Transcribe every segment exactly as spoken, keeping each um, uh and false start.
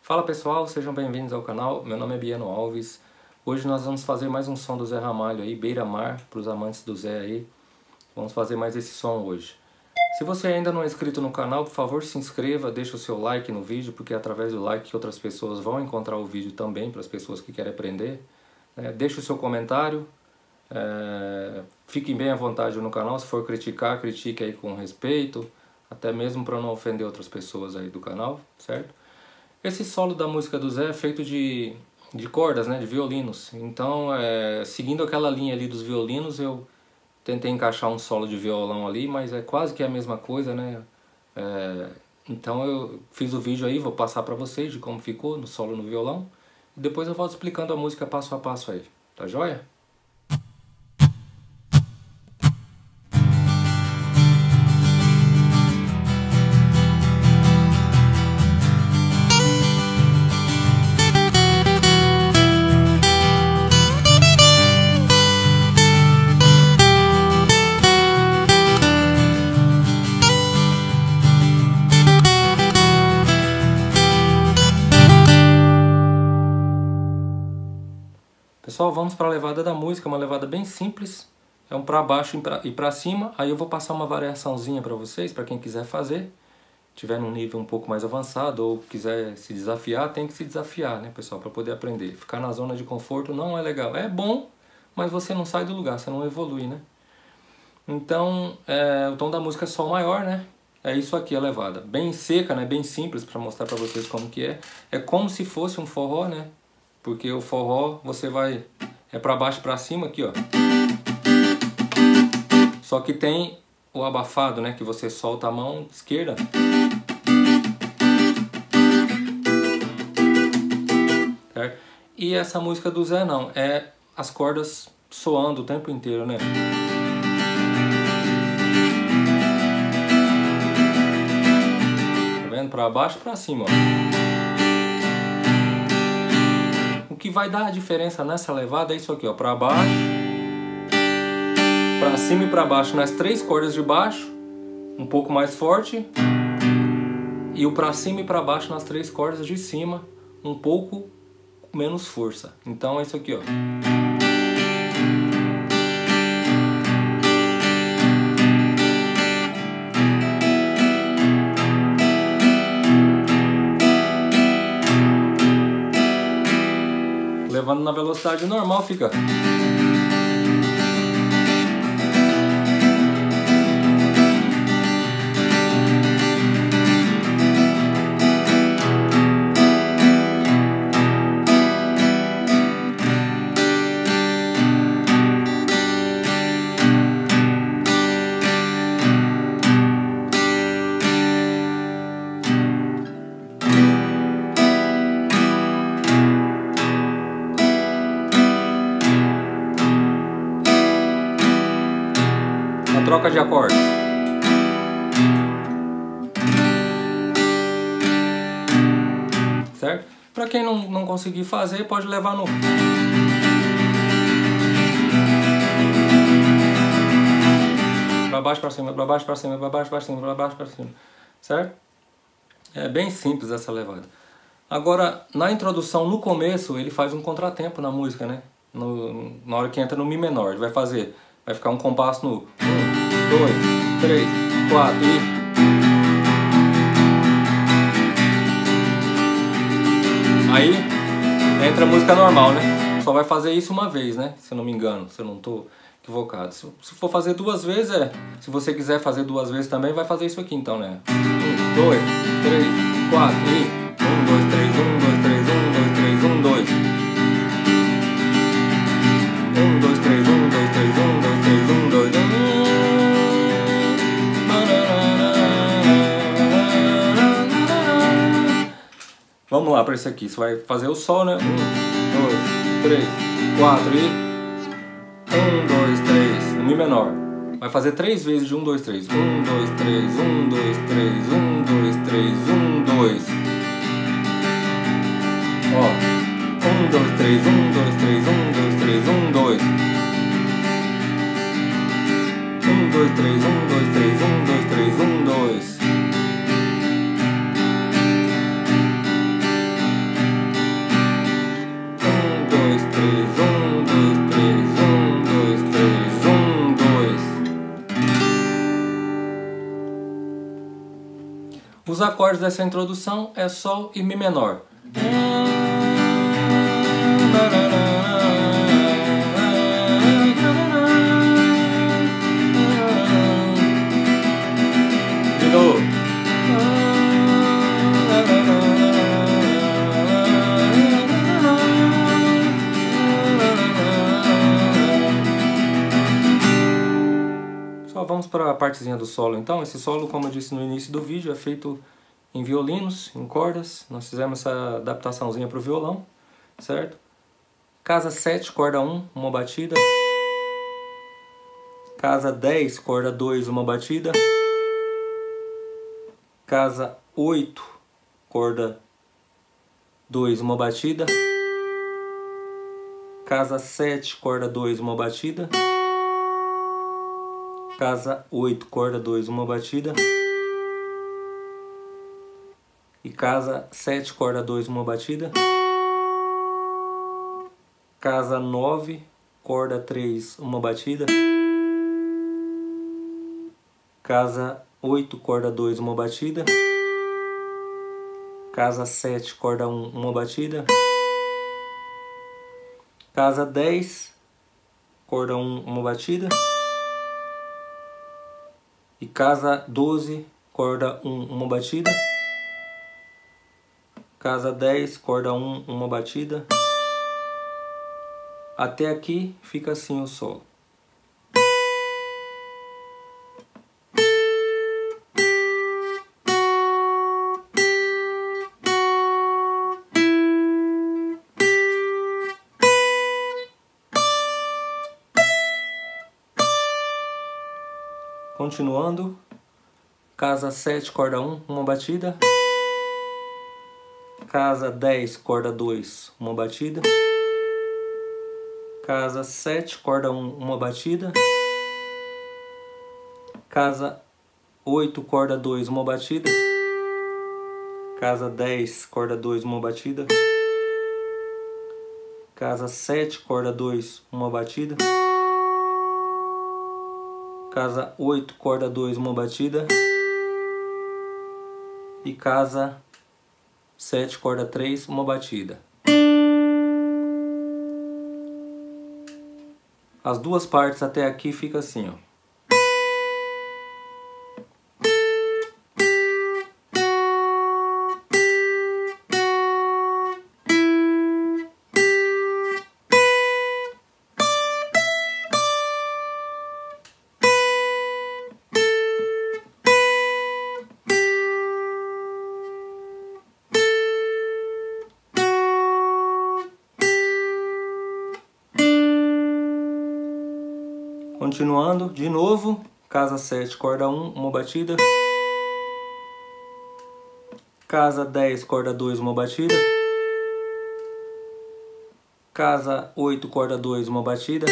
Fala pessoal, sejam bem-vindos ao canal, meu nome é Bieno Alves. Hoje nós vamos fazer mais um som do Zé Ramalho aí, Beira Mar, para os amantes do Zé aí. Vamos fazer mais esse som hoje. Se você ainda não é inscrito no canal, por favor se inscreva, deixa o seu like no vídeo, porque é através do like que outras pessoas vão encontrar o vídeo também, para as pessoas que querem aprender. É, deixa o seu comentário, é, fiquem bem à vontade no canal, se for criticar, critique aí com respeito, até mesmo para não ofender outras pessoas aí do canal, certo? Esse solo da música do Zé é feito de, de cordas, né, de violinos. Então, é, seguindo aquela linha ali dos violinos, eu tentei encaixar um solo de violão ali, mas é quase que a mesma coisa, né? É, então eu fiz o vídeo aí, vou passar para vocês de como ficou no solo no violão. E depois eu volto explicando a música passo a passo aí. Tá joia? Pessoal, vamos para a levada da música, uma levada bem simples. É um para baixo e para cima. Aí eu vou passar uma variaçãozinha para vocês, para quem quiser fazer. Tiver num nível um pouco mais avançado ou quiser se desafiar, tem que se desafiar, né, pessoal, para poder aprender. Ficar na zona de conforto não é legal. É bom, mas você não sai do lugar, você não evolui, né? Então, é, o tom da música é sol maior, né? É isso aqui a levada. Bem seca, né? Bem simples, para mostrar para vocês como que é. É como se fosse um forró, né? Porque o forró você vai é para baixo e para cima aqui, ó. Só que tem o abafado, né, que você solta a mão esquerda. Certo? E essa música do Zé não, é as cordas soando o tempo inteiro, né? Tá vendo? Para baixo e para cima, ó. O que vai dar a diferença nessa levada é isso aqui, ó, para baixo, para cima e para baixo nas três cordas de baixo, um pouco mais forte, e o para cima e para baixo nas três cordas de cima, um pouco menos força. Então é isso aqui, ó. Levando na velocidade normal, fica. Troca de acordes. Certo? Para quem não, não conseguir fazer, pode levar no... Para baixo, para cima, para baixo, para cima, para baixo, para cima, para baixo, para cima. Certo? É bem simples essa levada. Agora, na introdução, no começo, ele faz um contratempo na música, né? No, na hora que entra no Mi menor. Ele vai fazer... Vai ficar um compasso no... dois, três, quatro e... Aí entra a música normal, né? Só vai fazer isso uma vez, né? Se eu não me engano, se eu não estou equivocado. Se, se for fazer duas vezes, é... Se você quiser fazer duas vezes também, vai fazer isso aqui então, né? Um, dois, três, quatro e... Um, dois, três, um, dois, três, um, dois, três, um, dois. Um, dois, três, um, dois, três, um, dois, três, um, dois, um. Vamos lá para esse aqui. Você vai fazer o sol, né? Um, dois, três, quatro e... Um, dois, três. No Mi menor. Vai fazer três vezes de um, dois, três. Um, dois, três, um, dois, três, um, dois, três, um, dois. Ó. Um, dois, três, um, dois, três, um, dois, três, um, dois. Um, dois, três, um, dois, três, um, dois, três, um, dois. acordes dessa introdução é Sol e Mi menor. De novo. Só vamos para a partezinha do solo então. Esse solo, como eu disse no início do vídeo, é feito em violinos, em cordas. Nós fizemos essa adaptaçãozinha para o violão, certo? Casa sete, corda um, uma batida. Casa dez, corda dois, uma batida. Casa oito, corda dois, uma batida. Casa sete, corda dois, uma batida. Casa oito, corda dois, uma batida. E casa sete, corda dois, uma batida. Casa nove, corda três, uma batida. Casa oito, corda dois, uma batida. Casa sete, corda um, uma batida. Casa dez, corda um, uma batida. E casa doze, corda um, uma batida. Casa dez, corda um, uma batida. Até aqui fica assim o solo. Continuando, casa sete, corda um, uma batida. Casa dez, corda dois, uma batida. Casa sete, corda um, uma batida. Casa oito, corda dois, uma batida. Casa dez, corda dois, uma batida. Casa sete, corda dois, uma batida. Casa oito, corda dois, uma batida. E casa sete, corda três, uma batida. As duas partes até aqui fica assim, ó. Continuando, de novo, casa sete, corda um, uma batida. Casa dez, corda dois, uma batida. Casa oito, corda dois, uma batida.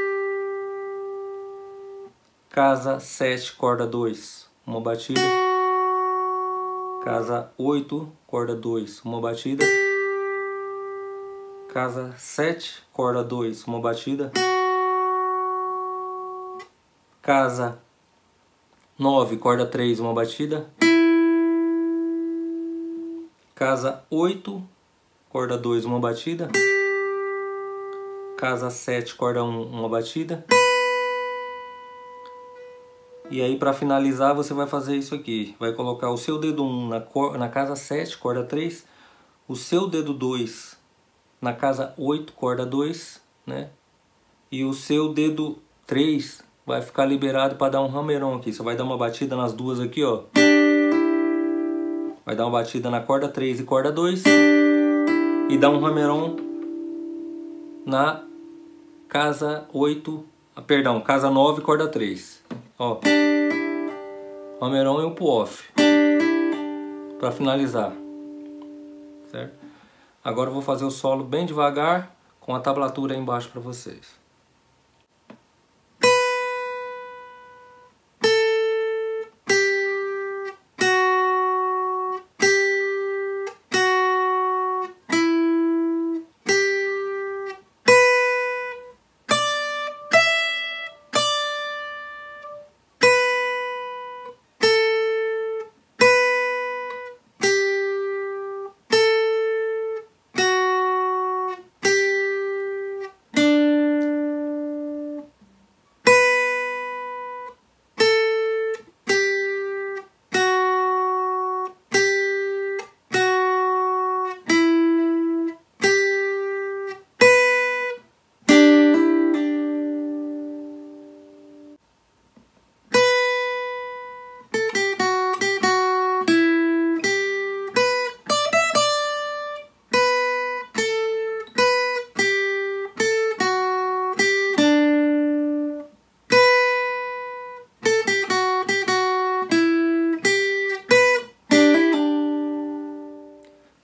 Casa sete, corda dois, uma batida. Casa oito, corda dois, uma batida. Casa sete, corda dois, uma batida. Casa nove, corda três, uma batida. Casa oito, corda dois, uma batida. Casa sete, corda um, uma batida. E aí, para finalizar, você vai fazer isso aqui. Vai colocar o seu dedo um na, cor, na casa sete, corda três. O seu dedo dois na casa oito, corda dois, né? E o seu dedo três vai ficar liberado para dar um hammer-on aqui. Você vai dar uma batida nas duas aqui, ó. Vai dar uma batida na corda três e corda dois. E dar um hammer-on na casa oito, ah, perdão, casa nove, corda três. Ó. Hammer-on e o pull-off. Para finalizar. Certo? Agora eu vou fazer o solo bem devagar, com a tablatura aí embaixo para vocês.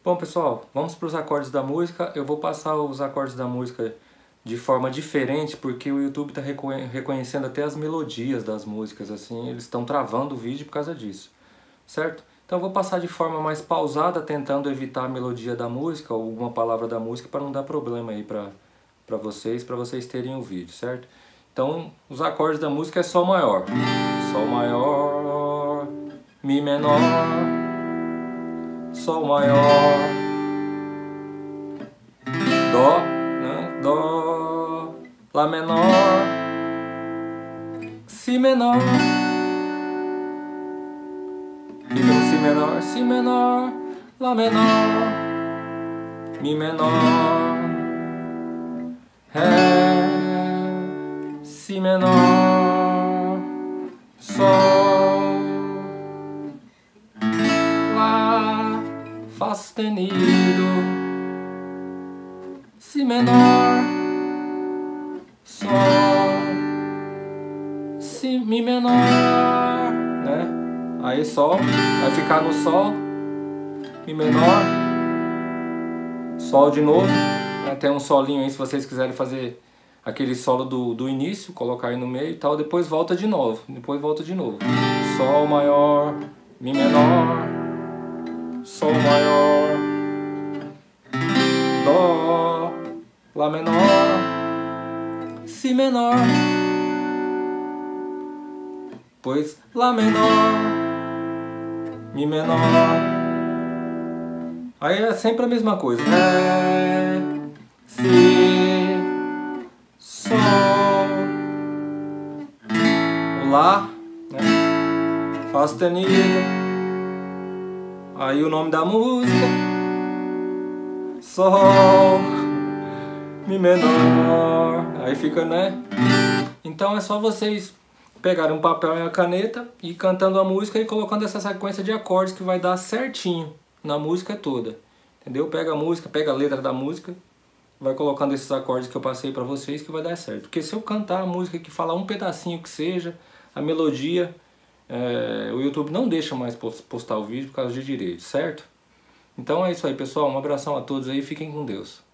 Bom, pessoal, vamos para os acordes da música. Eu vou passar os acordes da música de forma diferente, porque o YouTube está reconhecendo até as melodias das músicas, assim, eles estão travando o vídeo por causa disso, certo? Então eu vou passar de forma mais pausada, tentando evitar a melodia da música, ou alguma palavra da música, para não dar problema aí para para vocês, para vocês terem o vídeo, certo? Então, os acordes da música é Sol maior, Sol maior, Mi menor, Sol maior, Dó, né? Dó, Lá menor, Si menor, fica no Si menor, Si menor, Lá menor, Mi menor, Ré, Si menor, Sol, Lá, Fá sustenido, Si menor, Sol, Si, Mi menor, né? Aí Sol, vai ficar no Sol, Mi menor, Sol de novo. Tem um solinho aí se vocês quiserem fazer aquele solo do, do início, colocar aí no meio e tal, depois volta de novo, depois volta de novo. Sol maior, Mi menor, Sol maior, Dó, Lá menor, Si menor, depois Lá menor, Mi menor. Aí é sempre a mesma coisa. Ré, Si, Sol, Lá, né? Fá sustenido. Aí o nome da música, Sol, Mi menor. Aí fica, né? Então é só vocês pegarem um papel e a caneta e ir cantando a música e colocando essa sequência de acordes que vai dar certinho na música toda. Entendeu? Pega a música, pega a letra da música, vai colocando esses acordes que eu passei pra vocês que vai dar certo. Porque se eu cantar a música que fala um pedacinho que seja, a melodia, é, o YouTube não deixa mais postar o vídeo por causa de direitos, certo? Então é isso aí, pessoal. Um abração a todos aí, fiquem com Deus.